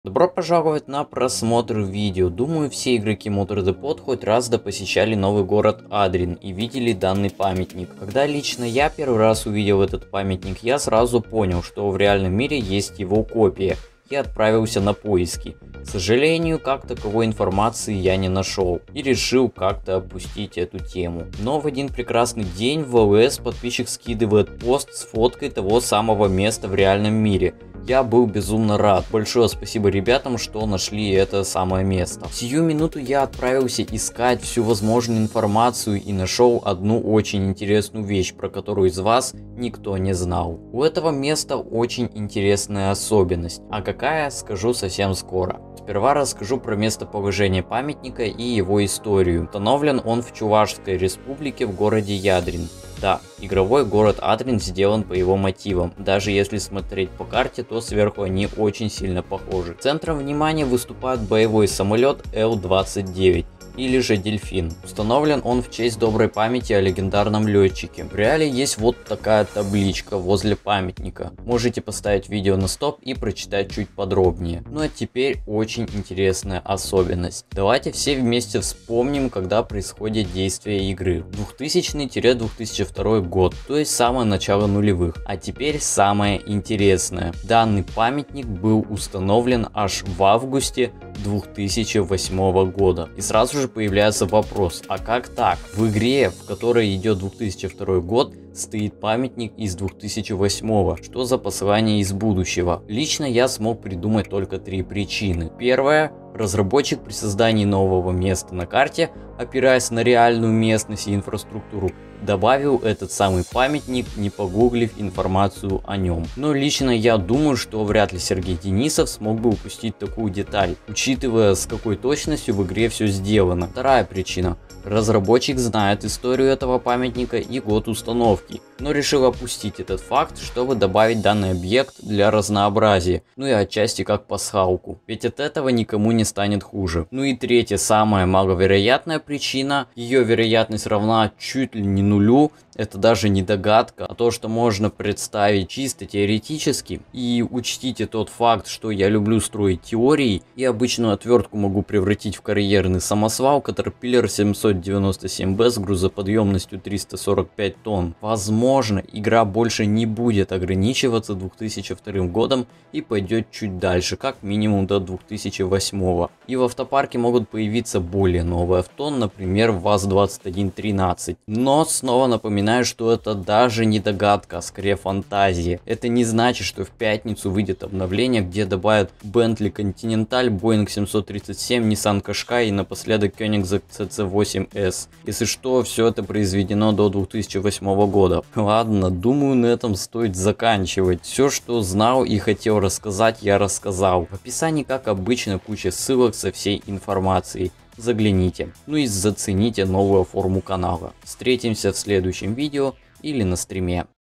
Добро пожаловать на просмотр видео. Думаю, все игроки MotorDepot хоть раз да посещали новый город Адрин и видели данный памятник. Когда лично я первый раз увидел этот памятник, я сразу понял, что в реальном мире есть его копия, и отправился на поиски. К сожалению, как таковой информации я не нашел и решил как-то опустить эту тему. Но в один прекрасный день в ЛС подписчик скидывает пост с фоткой того самого места в реальном мире. Я был безумно рад. Большое спасибо ребятам, что нашли это самое место. В сию минуту я отправился искать всю возможную информацию и нашел одну очень интересную вещь, про которую из вас никто не знал. У этого места очень интересная особенность. А какая, скажу совсем скоро. Сперва расскажу про местоположение памятника и его историю. Установлен он в Чувашской республике в городе Ядрин. Да, игровой город Адрин сделан по его мотивам. Даже если смотреть по карте, то сверху они очень сильно похожи. Центром внимания выступает боевой самолет Л-29. Или же Дельфин. Установлен он в честь доброй памяти о легендарном летчике. В реале есть вот такая табличка возле памятника. Можете поставить видео на стоп и прочитать чуть подробнее. Ну а теперь очень интересная особенность. Давайте все вместе вспомним, когда происходит действие игры. 2000-2002 год, то есть самое начало нулевых. А теперь самое интересное. Данный памятник был установлен аж в августе 2008 года. И сразу же появляется вопрос, а как так? В игре, в которой идет 2002 год, стоит памятник из 2008. Что за послание из будущего? Лично я смог придумать только три причины. Первая. Разработчик при создании нового места на карте, опираясь на реальную местность и инфраструктуру, добавил этот самый памятник, не погуглив информацию о нем. Но лично я думаю, что вряд ли Сергей Денисов смог бы упустить такую деталь, учитывая, с какой точностью в игре все сделано. Вторая причина. Разработчик знает историю этого памятника и год установки, но решил опустить этот факт, чтобы добавить данный объект для разнообразия, ну и отчасти как пасхалку, ведь от этого никому не станет хуже. Ну и третья, самая маловероятная причина, ее вероятность равна чуть ли не нулю. Это даже не догадка, а то, что можно представить чисто теоретически. И учтите тот факт, что я люблю строить теории, и обычную отвертку могу превратить в карьерный самосвал Caterpillar 797B с грузоподъемностью 345 тонн. Возможно, игра больше не будет ограничиваться 2002 годом и пойдет чуть дальше, как минимум до 2008. И в автопарке могут появиться более новые авто, например ВАЗ-2113. Но снова напоминаю, что это даже не догадка, а скорее фантазия. Это не значит, что в пятницу выйдет обновление, где добавят Bentley Continental, Boeing 737, Nissan Qashqai и напоследок Koenigsegg CC8S. Если что, все это произведено до 2008 года. Ладно, думаю, на этом стоит заканчивать. Все, что знал и хотел рассказать, я рассказал. В описании, как обычно, куча ссылок со всей информацией. Загляните, ну и зацените новую форму канала. Встретимся в следующем видео или на стриме.